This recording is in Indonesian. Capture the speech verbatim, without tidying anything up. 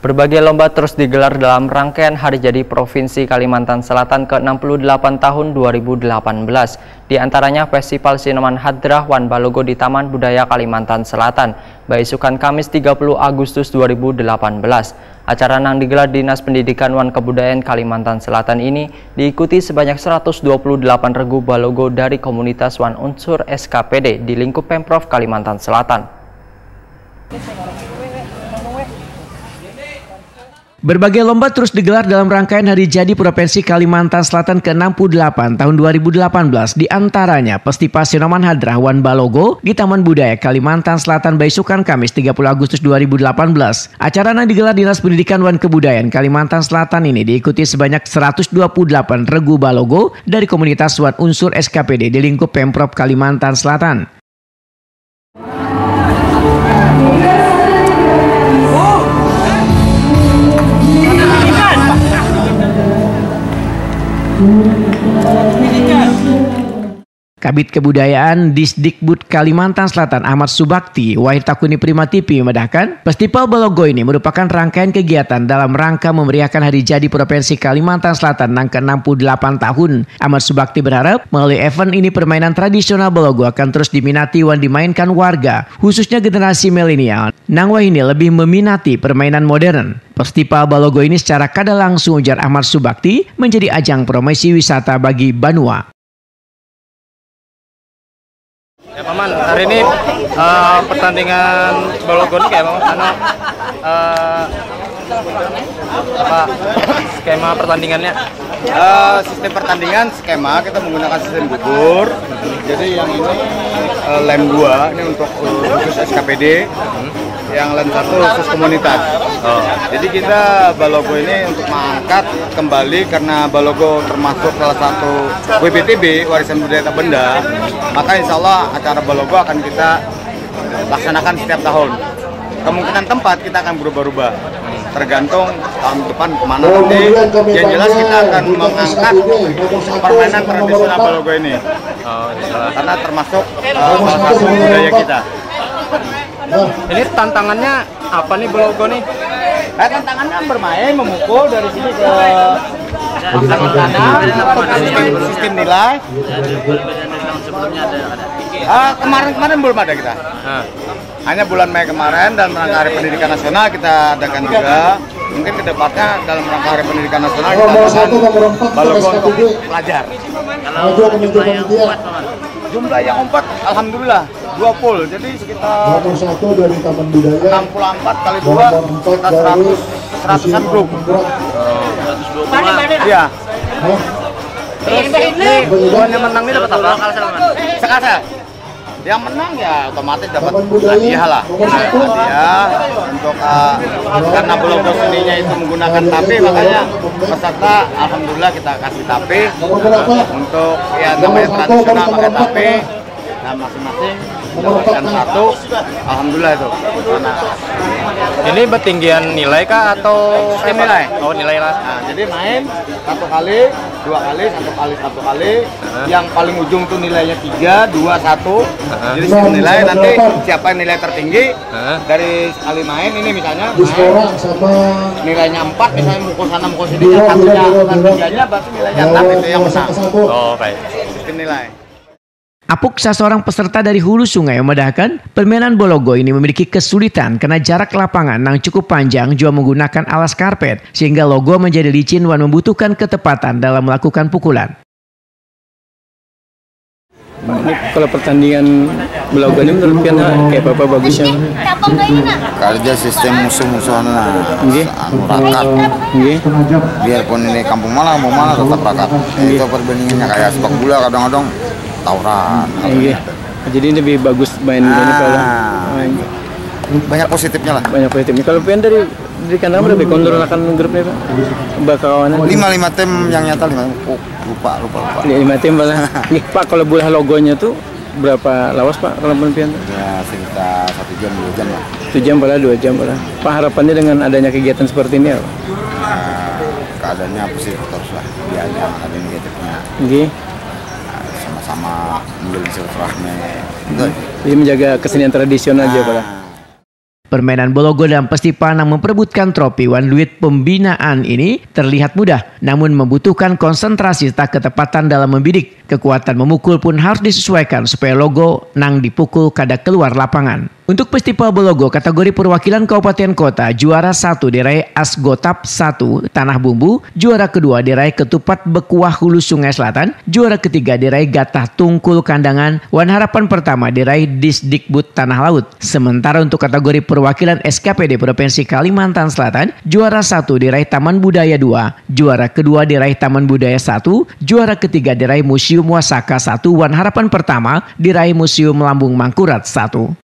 Berbagai lomba terus digelar dalam rangkaian Hari Jadi Provinsi Kalimantan Selatan ke enam puluh delapan tahun dua ribu delapan belas. Di antaranya Festival Sinoman Hadrah Wan Balogo di Taman Budaya Kalimantan Selatan, Baisukan Kamis tiga puluh Agustus dua ribu delapan belas. Acara yang digelar Dinas Pendidikan Wan Kebudayaan Kalimantan Selatan ini diikuti sebanyak seratus dua puluh delapan regu balogo dari komunitas Wan Unsur S K P D di lingkup Pemprov Kalimantan Selatan. Berbagai lomba terus digelar dalam rangkaian Hari Jadi Provinsi Kalimantan Selatan ke enam puluh delapan tahun dua ribu delapan belas. Di antaranya Festival Sinoman Hadrah Wan Balogo di Taman Budaya Kalimantan Selatan Baisukan Kamis tiga puluh Agustus dua ribu delapan belas. Acara yang digelar Dinas Pendidikan Wan Kebudayaan Kalimantan Selatan ini diikuti sebanyak seratus dua puluh delapan regu balogo dari komunitas Wan Unsur S K P D di lingkup Pemprov Kalimantan Selatan. Kabid Kebudayaan Disdikbud Kalimantan Selatan Ahmad Subakti Wahid Takuni Prima T V memedahkan Festival Balogo ini merupakan rangkaian kegiatan dalam rangka memeriahkan Hari Jadi Provinsi Kalimantan Selatan yang ke enam puluh delapan tahun. Ahmad Subakti berharap melalui event ini permainan tradisional Balogo akan terus diminati wan dimainkan warga, khususnya generasi milenial. Nangwa ini lebih meminati permainan modern. Festival Balogo ini secara kada langsung, ujar Ahmad Subakti, menjadi ajang promosi wisata bagi Banua. Ya Paman, hari ini uh, pertandingan balogo ini kayak Paman, karena uh, apa skema pertandingannya? Uh, sistem pertandingan skema kita menggunakan sistem gugur. Jadi yang ini uh, lem dua ini untuk uh, khusus S K P D, hmm. yang lem satu khusus komunitas. Oh. Jadi kita balogo ini untuk mengangkat kembali karena balogo termasuk salah satu W B T B warisan budaya tak benda. Maka insya Allah acara balogo akan kita laksanakan setiap tahun. Kemungkinan tempat kita akan berubah-ubah, tergantung tahun depan kemana nanti. Yang jelas kita akan mengangkat permainan tradisional balogo ini, oh, karena termasuk uh, salah satu budaya kita. Ini tantangannya apa nih balogo nih? Nah, tantangannya bermain, memukul dari sini ke kanan kanan, sistem nilai. Ah, kemarin-kemarin belum ada kita. Hanya bulan Mei kemarin dalam rangka Hari Pendidikan Nasional kita adakan juga. Mungkin kedepannya dalam rangka Hari Pendidikan Nasional kita adakan balogo untuk pelajar. Kalau jumlah yang empat, jumlah yang empat, alhamdulillah dua puluh, jadi sekitar dari Taman Budaya enam puluh empat kali dua sekitar seratus seratusan grup. Iya. Terus ini bukan yang menang ini dapat apa? Sekasa. Yang menang ya otomatis dapat hadiah lah. Hadiah untuk uh, karena balogo seninya itu menggunakan tape, makanya peserta alhamdulillah kita kasih tape untuk ya namanya tradisional pakai tape. Nah masing-masing mendapatkan satu, alhamdulillah itu. Nah, ini bertinggian nilai kah atau sistem nilai? Oh nilai lah. Nah, jadi main satu kali, dua kali, satu kali, satu kali. Uh-huh. Yang paling ujung tuh nilainya tiga, dua, satu. Uh-huh. Jadi sistem nilai nanti siapa yang nilai tertinggi uh-huh. dari sekali main ini misalnya main, nilainya empat, misalnya mukul sana mukul sini, yang satunya dan tiganya berarti nilainya enam itu yang menang. Oh baik. Sistem nilai. Apuk, salah seorang peserta dari hulu sungai, memedahkan permainan balogo ini memiliki kesulitan karena jarak lapangan yang cukup panjang juga menggunakan alas karpet, sehingga logo menjadi licin dan membutuhkan ketepatan dalam melakukan pukulan. Ini kalau pertandingan balogo ini menurut Piana kayak apa bagusnya? Kerja sistem musuh-musuhan lah, anu rakat. Biarpun ini kampung mana mau mana tetap rakat. Itu perbandingannya kayak sepak bola kadang-kadang tawuran. Iya. Jadi lebih bagus main nah, ini kalau main. Banyak positifnya lah. Banyak positifnya. Kalau Pian dari dari kandang berapa kontrol akan grupnya Pak? Bakawanan. Lima lima tim yang nyata lima. Oh, lupa lupa lupa. Lima tim malah. Nih Pak, kalau bola logonya tuh berapa lawas Pak kalau Pian? Ya sekitar satu jam dua jam lah. Satu jam malah dua jam malah. Pak, harapannya dengan adanya kegiatan seperti ini apa? Nah, keadaannya positif terus lah. Biarnya ada negatifnya. Oke. Sama menjalin silaturahmi. Jadi menjaga kesenian tradisional aja Pak. Permainan Bologo dan Pesti Panang memperebutkan trofi Wan Luit pembinaan ini terlihat mudah, namun membutuhkan konsentrasi serta ketepatan dalam membidik. Kekuatan memukul pun harus disesuaikan supaya logo nang dipukul kada keluar lapangan. Untuk Festival Bologo kategori perwakilan kabupaten kota, juara satu diraih Asgotap satu Tanah Bumbu, juara kedua diraih Ketupat Bekuah Hulu Sungai Selatan, juara ketiga diraih Gatah Tungkul Kandangan, Wan Harapan pertama diraih Disdikbud Tanah Laut. Sementara untuk kategori perwakilan S K P D Provinsi Kalimantan Selatan, juara satu diraih Taman Budaya dua, juara kedua diraih Taman Budaya satu, juara ketiga diraih Museum Wasaka satu, Wan Harapan pertama diraih Museum Lambung Mangkurat satu.